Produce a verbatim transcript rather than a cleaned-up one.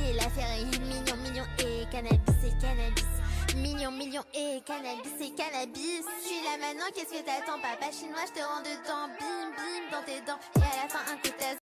c'est l'affaire. Millions, millions et cannabis, c'est cannabis. Millions, millions et cannabis, c'est cannabis. Je suis là maintenant, qu'est-ce que t'attends? Papa chinois, je te rends dedans. Bim, bim, dans tes dents. Et à la fin, un coup de tasse